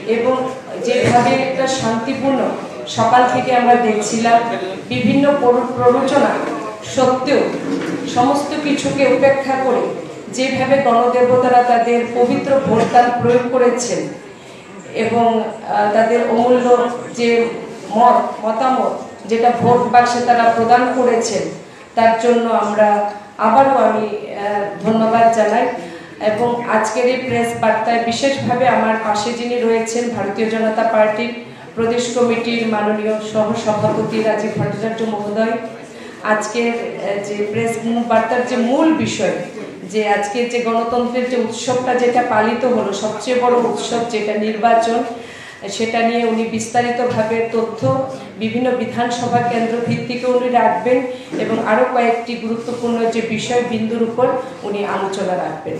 এবং যেভাবে একটা শান্তিপূর্ণ সকাল থেকে আমরা দেখছিলাম, বিভিন্ন প্ররোচনা সত্ত্বেও সমস্ত কিছুকে উপেক্ষা করে যেভাবে গণদেবতারা তাদের পবিত্র ভোটদান প্রয়োগ করেছেন এবং তাদের অমূল্য যে মতামত যেটা ভোট বাক্সে তারা প্রদান করেছেন, তার জন্য আমরা আবারও আমি ধন্যবাদ জানাই। এবং আজকের এই প্রেস বার্তায় বিশেষভাবে আমার পাশে যিনি রয়েছেন ভারতীয় জনতা পার্টির প্রদেশ কমিটির মাননীয় সহসভাপতি রাজীব ভট্টাচার্য মহোদয়, আজকের যে প্রেস বার্তার যে মূল বিষয়, যে আজকে যে গণতন্ত্রের যে উৎসবটা যেটা পালিত হলো, সবচেয়ে বড় উৎসব যেটা নির্বাচন, সেটা নিয়ে উনি বিস্তারিতভাবে তথ্য বিভিন্ন বিধানসভা কেন্দ্র ভিত্তিকে উনি রাখবেন এবং আরও কয়েকটি গুরুত্বপূর্ণ যে বিষয় বিন্দুর উপর উনি আলোচনা রাখবেন।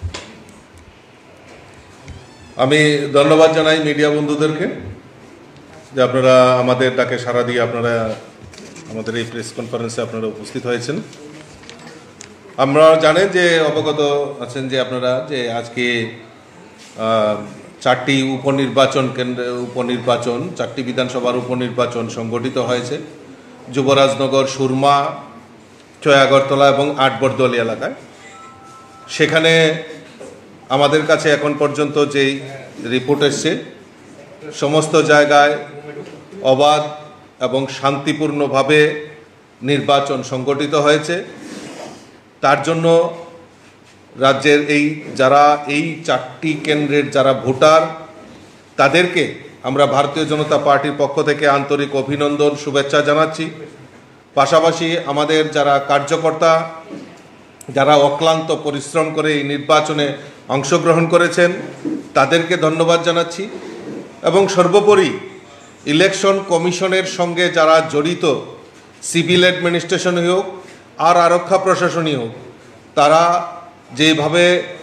আমি ধন্যবাদ জানাই মিডিয়া বন্ধুদেরকে যে আপনারা আমাদের ডাকে সাড়া দিয়ে আপনারা আমাদের এই প্রেস কনফারেন্সে আপনারা উপস্থিত হয়েছেন। আমরা জানেন যে অবগত আছেন যে আপনারা যে আজকে 4টি উপনির্বাচন 4টি বিধানসভার উপনির্বাচন সংগঠিত হয়েছে যুবরাজনগর, সুরমা, 6 আগরতলা এবং 8 বরদলি এলাকায়। সেখানে আমাদের কাছে এখন পর্যন্ত যেই রিপোর্ট এসছে, সমস্ত জায়গায় অবাধ এবং শান্তিপূর্ণভাবে নির্বাচন সংগঠিত হয়েছে। তার জন্য রাজ্যের যারা এই 4টি কেন্দ্রের যারা ভোটার, তাদেরকে আমরা ভারতীয় জনতা পার্টির পক্ষ থেকে আন্তরিক অভিনন্দন, শুভেচ্ছা জানাচ্ছি। পাশাপাশি আমাদের যারা কার্যকর্তা, যারা অক্লান্ত পরিশ্রম করে এই নির্বাচনে অংশগ্রহণ করেছেন, তাদেরকে ধন্যবাদ জানাচ্ছি। এবং সর্বোপরি ইলেকশন কমিশনের সঙ্গে যারা জড়িত, সিভিল অ্যাডমিনিস্ট্রেশনই হোক আর আরক্ষা প্রশাসনই হোক, তারা যেভাবে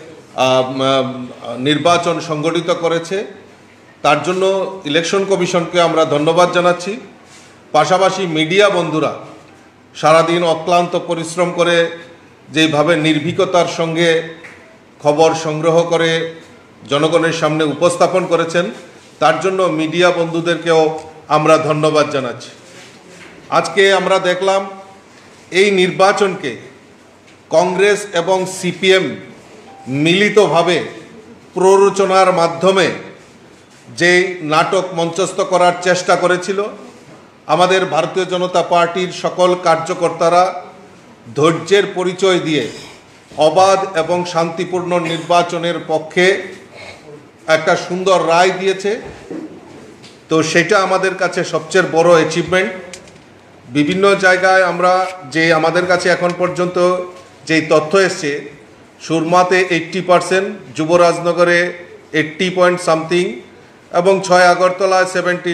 নির্বাচন সংগঠিত করেছে তার জন্য ইলেকশন কমিশনকে আমরা ধন্যবাদ জানাচ্ছি। পাশাপাশি মিডিয়া বন্ধুরা সারাদিন অক্লান্ত পরিশ্রম করে যেভাবে নির্ভীকতার সঙ্গে খবর সংগ্রহ করে জনগণের সামনে উপস্থাপন করেছেন, তার জন্য মিডিয়া বন্ধুদেরকেও আমরা ধন্যবাদ জানাচ্ছি। আজকে আমরা দেখলাম এই নির্বাচনকে কংগ্রেস এবং সিপিএম মিলিতভাবে প্ররোচনার মাধ্যমে যে নাটক মঞ্চস্থ করার চেষ্টা করেছিল, আমাদের ভারতীয় জনতা পার্টির সকল কার্যকর্তারা ধৈর্যের পরিচয় দিয়ে অবাধ এবং শান্তিপূর্ণ নির্বাচনের পক্ষে একটা সুন্দর রায় দিয়েছে। তো সেটা আমাদের কাছে সবচেয়ে বড় অ্যাচিভমেন্ট। বিভিন্ন জায়গায় আমরা যে আমাদের কাছে এখন পর্যন্ত যেই তথ্য এসছে, সুরমাতে 80%, যুবরাজনগরে 80 এবং 6 আগরতলায়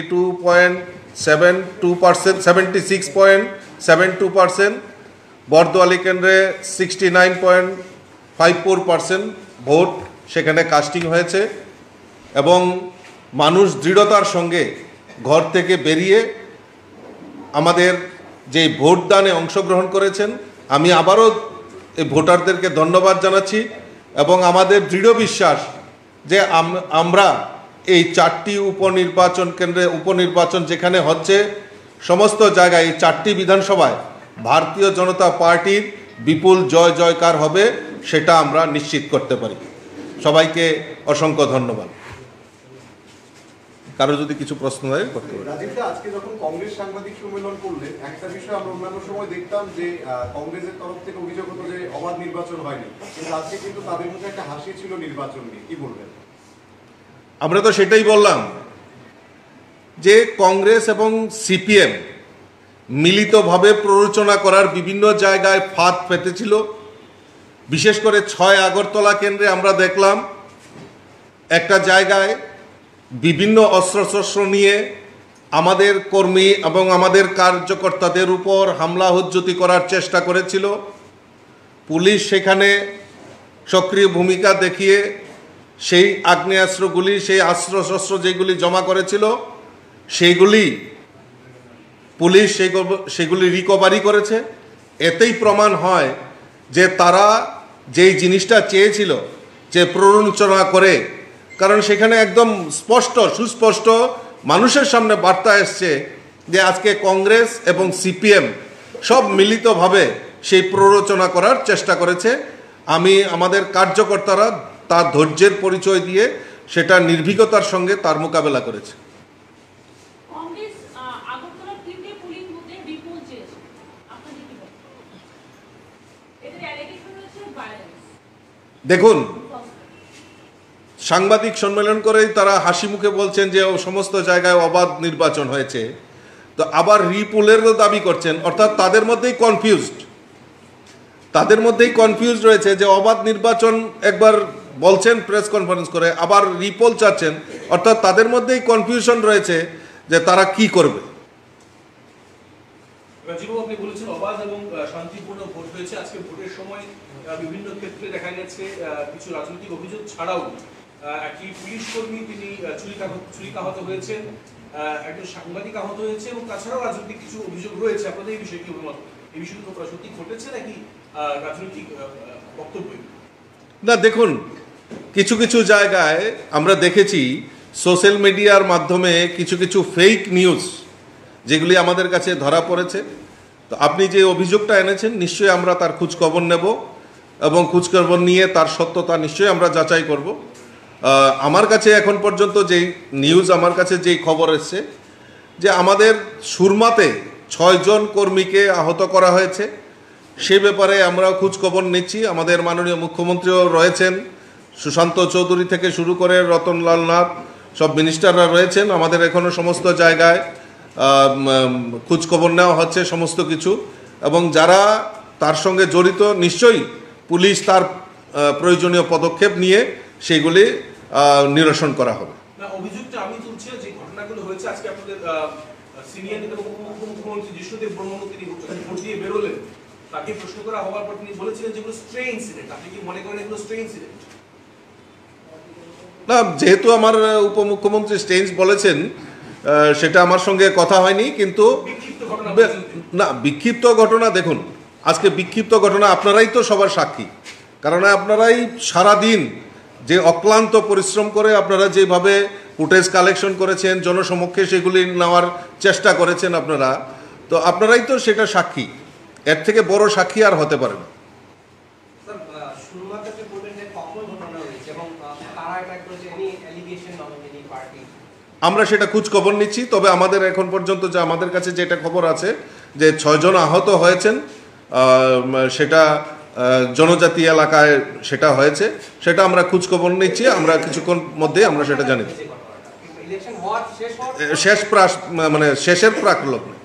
76.72%, বরদোয়ালি কেন্দ্রে 69.54% ভোট সেখানে কাস্টিং হয়েছে। এবং মানুষ দৃঢ়তার সঙ্গে ঘর থেকে বেরিয়ে আমাদের যে ভোটদানে অংশগ্রহণ করেছেন, আমি আবারও এই ভোটারদেরকে ধন্যবাদ জানাচ্ছি। এবং আমাদের দৃঢ় বিশ্বাস যে আমরা এই 4টি উপনির্বাচন যেখানে হচ্ছে, সমস্ত জায়গায় এই 4টি বিধানসভায় ভারতীয় জনতা পার্টির বিপুল জয় জয়কার হবে, সেটা আমরা নিশ্চিত করতে পারি। সবাইকে অসংখ্য ধন্যবাদ। কারো যদি কিছু প্রশ্ন হয় করতে পারি। রাজীবদা, আজকে যখন কংগ্রেস সাংবাদিক সম্মেলন করলেন, একটা বিষয় আমরা অন্যান্য সময় দেখতাম যে কংগ্রেসের তরফ থেকে অভিযোগ হতো যে অবাধ নির্বাচন হয়নি, কিন্তু আজকে কিন্তু তাদের মধ্যে একটা হাসি ছিল নির্বাচন নিয়ে, কি বলবেন? আমরা তো সেটাই বললাম যে কংগ্রেস এবং সিপিএম মিলিতভাবে প্ররোচনা করার বিভিন্ন জায়গায় ফাঁদ পেতেছিল। বিশেষ করে 6 আগরতলা কেন্দ্রে আমরা দেখলাম একটা জায়গায় বিভিন্ন অস্ত্রশস্ত্র নিয়ে আমাদের কর্মী এবং আমাদের কার্যকর্তাদের উপর হামলা হুজ্জতি করার চেষ্টা করেছিল। পুলিশ সেখানে সক্রিয় ভূমিকা দেখিয়ে সেই আগ্নেয়াস্ত্রগুলি, সেই অস্ত্রশস্ত্র যেগুলি জমা করেছিল, পুলিশ সেগুলি রিকভারি করেছে। এতেই প্রমাণ হয় যে তারা যেই জিনিসটা চেয়েছিল, যে প্ররোচনা করে কারণ সেখানে একদম স্পষ্ট সুস্পষ্ট মানুষের সামনে বার্তা এসছে যে আজকে কংগ্রেস এবং সিপিএম সব মিলিতভাবে সেই প্ররোচনা করার চেষ্টা করেছে। আমাদের কার্যকর্তারা তার ধৈর্যের পরিচয় দিয়ে সেটা নির্ভীকতার সঙ্গে তার মোকাবেলা করেছে। দেখুন, সাংবাদিক সম্মেলন করেই তারা হাসি মুখে বলছেন যে সমস্ত জায়গায় অবাধ নির্বাচন হয়েছে, তো আবার রিপোলেরও দাবি করছেন, অর্থাৎ তাদের মধ্যেই কনফিউজড রয়েছে যে অবাধ নির্বাচন একবার বলছেন প্রেস কনফারেন্স করে, আবার রিপোল চাচ্ছেন, অর্থাৎ তাদের মধ্যেই কনফিউশন রয়েছে যে তারা কি করবে। আপনি বলেছেন অবাধ এবং শান্তিপূর্ণ ভোট হয়েছে। আজকে ভোটের সময় বিভিন্ন ক্ষেত্রে দেখা গেছে কিছু রাজনৈতিক অভিযোগ ছাড়াও একটি পুলিশ কর্মী তিনি ছুরিকাহত হয়েছেন, একজন সাংবাদিক আহত হয়েছে এবং তাছাড়াও রাজনৈতিক কিছু অভিযোগ রয়েছে। আপনাদের এই বিষয়ে কি অভিমত? এই বিষয়টি সত্যি ঘটেছে নাকি রাজনৈতিক বক্তব্য? না, দেখুন, কিছু কিছু জায়গায় আমরা দেখেছি সোশ্যাল মিডিয়ার মাধ্যমে কিছু ফেক নিউজ যেগুলি আমাদের কাছে ধরা পড়েছে। তো আপনি যে অভিযোগটা এনেছেন নিশ্চয়ই আমরা তার খোঁজখবর নেব এবং খোঁজখবর নিয়ে তার সত্যতা নিশ্চয়ই আমরা যাচাই করব। আমার কাছে এখন পর্যন্ত যেই নিউজ, আমার কাছে যেই খবর এসছে যে আমাদের সুরমাতে 6 জন কর্মীকে আহত করা হয়েছে, সে ব্যাপারে আমরা খোঁজখবর নিচ্ছি। আমাদের মাননীয় মুখ্যমন্ত্রীও রয়েছেন, সুশান্ত চৌধুরী থেকে শুরু করে রতনলাল নাথ, সব মিনিস্টাররা রয়েছেন। আমাদের এখনও সমস্ত জায়গায় খোঁজখবর নেওয়া হচ্ছে সমস্ত কিছু, এবং যারা তার সঙ্গে জড়িত নিশ্চয়ই পুলিশ তার প্রয়োজনীয় পদক্ষেপ নিয়ে সেগুলি নিরসন করা হবে। অভিযোগটা আমি তুলছি, যে ঘটনাগুলো হয়েছে আজকে আপনাদের সিনিয়র নেতা মুখ্যমন্ত্রী জিষ্ণুদেব বর্মন তিনি ভোট দিয়ে বেরোলেন, তাকে প্রশ্ন করা হওয়ার পর তিনি বলেছিলেন যেগুলো স্ট্রে ইনসিডেন্ট। আপনি কি মনে করেন এগুলো স্ট্রে ইনসিডেন্ট? না, যেহেতু আমার উপমুখ্যমন্ত্রী স্টেঞ্জ বলেছেন সেটা আমার সঙ্গে কথা হয়নি, কিন্তু না, বিক্ষিপ্ত ঘটনা, দেখুন আজকে বিক্ষিপ্ত ঘটনা আপনারাই তো সবার সাক্ষী, কারণ আপনারাই সারাদিন যে অক্লান্ত পরিশ্রম করে আপনারা যেভাবে ফুটেজ কালেকশন করেছেন, জনসমক্ষে সেগুলি নেওয়ার চেষ্টা করেছেন আপনারা, তো আপনারাই তো সেটা সাক্ষী। এর থেকে বড় সাক্ষী আর হতে পারে না। আমরা সেটা খোঁজখবর নিচ্ছি, তবে আমাদের এখন পর্যন্ত যে আমাদের কাছে যেটা খবর আছে যে 6 জন আহত হয়েছেন, সেটা জনজাতি এলাকায় সেটা হয়েছে, সেটা আমরা খোঁজখবর নিচ্ছি। আমরা কিছুক্ষণ মধ্যে আমরা সেটা জানি। শেষের প্রাক লগ্নে।